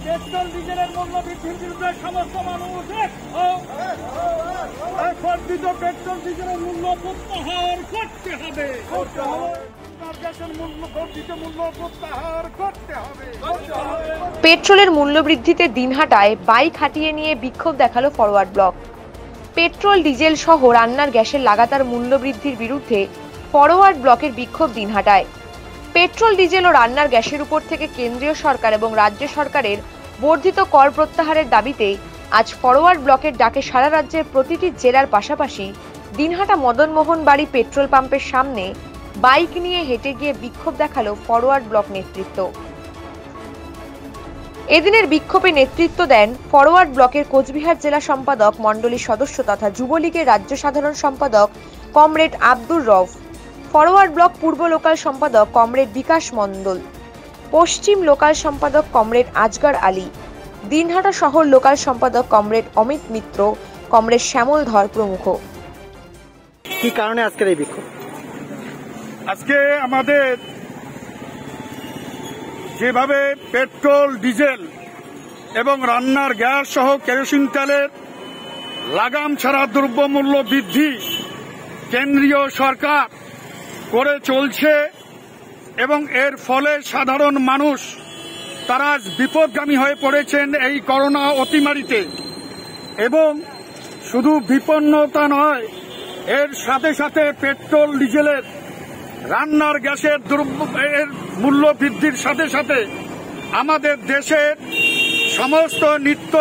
Petrol ডিজেলের মূল্য বৃদ্ধির বিরুদ্ধে সমস্ত মানুষ বর্ধিত পেট্রোল ডিজেলের মূল্য প্রত্যাহার করতে হবে। পেট্রোলের মূল্য বৃদ্ধিতে দিনহাটায় বাইক হাঁটিয়ে নিয়ে বিক্ষোভ দেখালো ফরওয়ার্ড ব্লক। পেট্রোল ডিজেল সহ রান্নার গ্যাসের লাগাতার মূল্য বৃদ্ধির বিরুদ্ধে ফরওয়ার্ড ব্লকের বিক্ষোভ দিনহাটায়। পেট্রোল ডিজেল ও রান্নার গ্যাসের উপর থেকে কেন্দ্রীয় সরকার এবং রাজ্য সরকারের বর্ধিত কর প্রত্যাহারের দাবিতে আজ ফরওয়ার্ড ব্লকের ডাকে সারা রাজ্যের প্রতিটি জেলার পাশাপাশি দিনহাটা মদনমোহন বাড়ি পেট্রোল পাম্পের সামনে বাইক নিয়ে হেঁটে গিয়ে বিক্ষোভ দেখালো ফরওয়ার্ড ব্লক নেতৃত্ব। এদিনের বিক্ষোভে নেতৃত্ব দেন ফরওয়ার্ড ব্লকের কোচবিহার জেলা সম্পাদক মণ্ডলীর সদস্য তথা যুবলীগের রাজ্য সাধারণ সম্পাদক comrade Abdur Rauf, forward bloc পূর্ব লোকাল সম্পাদক কমরেড বিকাশ মণ্ডল, পশ্চিম লোকাল সম্পাদক কমরেড আজগর আলী, দিনহাটা শহর লোকাল সম্পাদক কমরেড অমিত মিত্র, কমরেড শ্যামল ধর প্রমুখ। কি কারণে আজকের এই বিক্ষোভ? আজকে আমাদের যেভাবে পেট্রোল ডিজেল এবং রান্নার গ্যাস সহ কেরোসিন তেলের লাগাম ছাড়া দ্রব্যমূল্য বৃদ্ধি কেন্দ্রীয় সরকার করে চলছে এবং এর ফলে সাধারণ মানুষ তারা বিপদগামী হয়ে পড়েছেন এই করোনা অতিমারিতে। এবং শুধু বিপন্নতা নয়, এর সাথে সাথে পেট্রোল ডিজেলের রান্নার গ্যাসের মূল্য বৃদ্ধির সাথে সাথে আমাদের দেশের সমস্ত নিত্য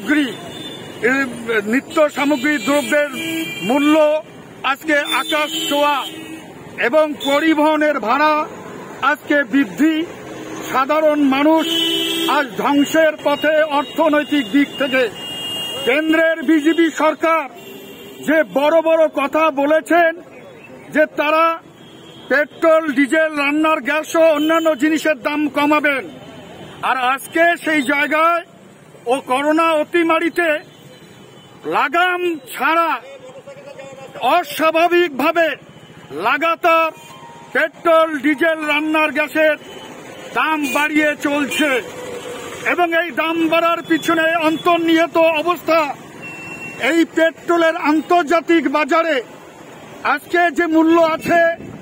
সামগ্রী দ্রব্যের মূল্য আজকে আকাশ ছোঁয়া এবং পরিবহনের ভাড়া আজকে বৃদ্ধি। সাধারণ মানুষ আজ ধ্বংসের পথে অর্থনৈতিক দিক থেকে। কেন্দ্রের বিজেপি সরকার যে বড় বড় কথা বলেছেন যে তারা পেট্রোল ডিজেল রান্নার গ্যাস ও অন্যান্য জিনিসের দাম কমাবেন, আর আজকে সেই জায়গায় ও করোনা অতিমারিতে লাগাম ছাড়া অস্বাভাবিকভাবে লাগাতার পেট্রোল ডিজেল রান্নার গ্যাসের দাম বাড়িয়ে চলছে। এবং এই দাম বাড়ার পিছনে অন্তর্নিহিত অবস্থা, এই পেট্রোলের আন্তর্জাতিক বাজারে আজকে যে মূল্য আছে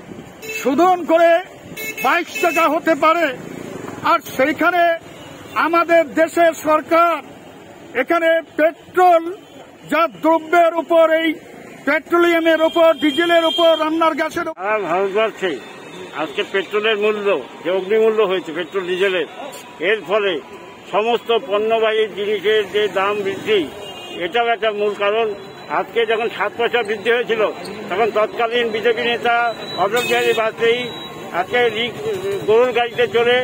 শোধন করে 22 টাকা হতে পারে, আর সেইখানে আমাদের দেশের সরকার এখানে পেট্রোল যা দ্রব্যের উপর, এই পেট্রোলিয়ামের উপর, ডিজেলের উপর, রান্নার গ্যাসের উপর ভারতবর্ষে আজকে পেট্রোলের মূল্য যে অগ্নিমূল্য হয়েছে পেট্রোল ডিজেলের, এর ফলে সমস্ত পণ্যবাহী জিনিসের যে দাম বৃদ্ধি, এটাও একটা মূল কারণ। আজকে যখন 7 পয়সা বৃদ্ধি হয়েছিল তখন তৎকালীন বিজেপি নেতা অটল বিহারী বাজপেয়ী আজকে গরুর গাড়িতে চড়ে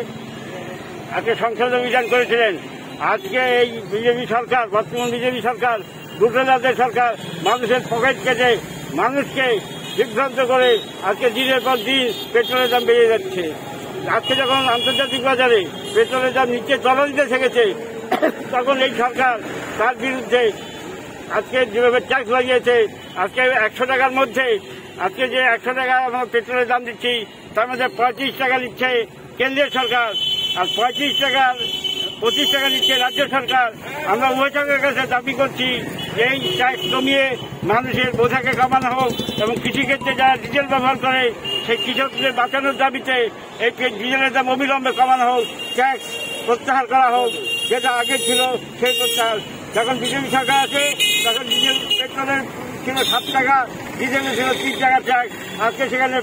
আজকে সংসদ অভিযান করেছিলেন। আজকে এই বিজেপি সরকার, বর্তমান বিজেপি সরকার, দুর্নীতিবাজদের সরকার মানুষের পকেট কেটে মানুষকে বিভ্রান্ত করে আজকে দিনের পর দিন পেট্রোলের দাম বেড়ে যাচ্ছে। আজকে যখন আন্তর্জাতিক বাজারে পেট্রোলের দাম নিচে তলানিতে থেকেছে, তখন এই সরকার তার বিরুদ্ধে আজকে যেভাবে ট্যাক্স লাগিয়েছে, আজকে 100 টাকার মধ্যে আজকে যে 100 টাকা আমরা পেট্রোলের দাম দিচ্ছি তার মধ্যে 35 টাকা নিচ্ছে কেন্দ্রীয় সরকার, আর 25 টাকা নিচ্ছে রাজ্য সরকার। আমরা উভয় সরকারের কাছে দাবি করছি এই ট্যাক্স কমিয়ে মানুষের বোঝাকে কমানো হোক এবং কৃষিক্ষেত্রে যারা ডিজেল ব্যবহার করে সেই কৃষকদের বাঁচানোর দাবিতে এই ডিজেলের দাম অবিলম্বে কমানো হোক, ট্যাক্স প্রত্যাহার করা হোক, যেটা আগে ছিল সেই প্রত্যাহার। যখন বিজেপি সরকার আছে তখন ডিজেল পেট্রোলের ছিল 7 টাকা, ডিজেলের ছিল 30 টাকা ট্যাক্স, আজকে সেখানে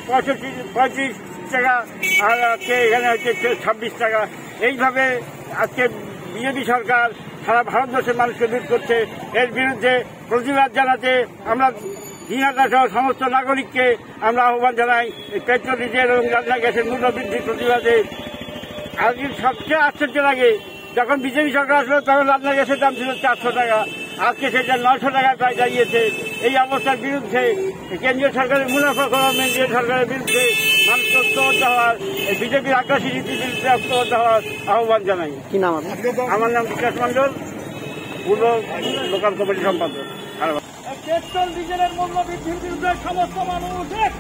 35 টাকা, আর আজকে এখানে হচ্ছে 26 টাকা। এইভাবে আজকে বিজেপি সরকার সারা ভারতবর্ষের মানুষকে লুট করছে। এর বিরুদ্ধে প্রতিবাদ জানাতে আমরা দিনহাটা সহ সমস্ত নাগরিককে আমরা আহ্বান জানাই এই পেট্রোল ডিজেল এবং রান্না গ্যাসের মূল্য বৃদ্ধির প্রতিবাদে। আজকে সবচেয়ে আশ্চর্য লাগে, যখন বিজেপি সরকার আসলো তখন রান্না গ্যাসের দাম ছিল 400 টাকা, আজকে সেটা 900 টাকায় প্রায় দাঁড়িয়েছে। এই অবস্থার বিরুদ্ধে কেন্দ্রীয় সরকারের মুনাফা করা, কেন্দ্রীয় সরকারের বিরুদ্ধে মানুষ ঐক্যবদ্ধ হওয়ার, এই বিজেপির আগ্রাসী নীতির বিরুদ্ধে ঐক্যবদ্ধ হওয়ার আহ্বান জানাই। কি নাম? আমার নাম বিকাশ মণ্ডল, পূর্ব লোকাল কমিটির সম্পাদক। পেট্রোল ডিজেলের মূল্য বৃদ্ধির বিরুদ্ধে সমস্ত মানুষ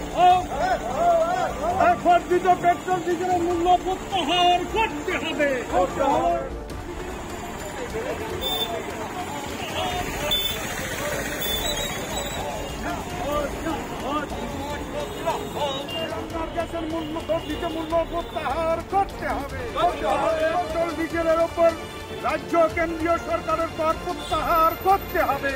বর্ধিত পেট্রোল ডিজেলের মূল্য প্রত্যাহার করতে হবে। গ্যাসের মূল্য বর্ধিত মূল্য প্রত্যাহার করতে হবে। পেট্রোল ডিজেলের ওপর রাজ্য কেন্দ্রীয় সরকারের কর প্রত্যাহার করতে হবে।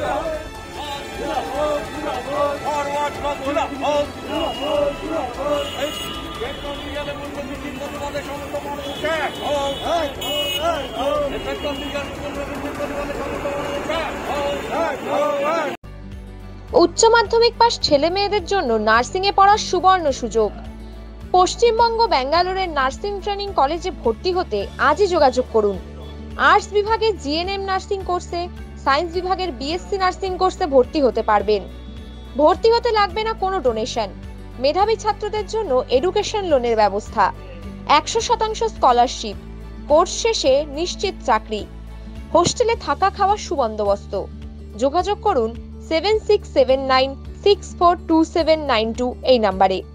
উচ্চ মাধ্যমিক পাশ ছেলে মেয়েদের জন্য নার্সিং এ পড়ার সুবর্ণ সুযোগ। পশ্চিমবঙ্গ ব্যাঙ্গালোরের নার্সিং ট্রেনিং কলেজে ভর্তি হতে আজই যোগাযোগ করুন। আর্টস বিভাগে জিএনএম নার্সিং কোর্সে, সায়েন্স বিভাগের বিএসসি নার্সিং কোর্সে ভর্তি হতে পারবেন। ভর্তি হতে লাগবে না কোনো ডোনেশন। মেধাবী ছাত্রদের জন্য এডুকেশন লোনের ব্যবস্থা, 100% স্কলারশিপ, কোর্স শেষে নিশ্চিত চাকরি, হোস্টেলে থাকা খাওয়ার সুবন্দোবস্ত। যোগাযোগ করুন 7679642792 এই নাম্বারে।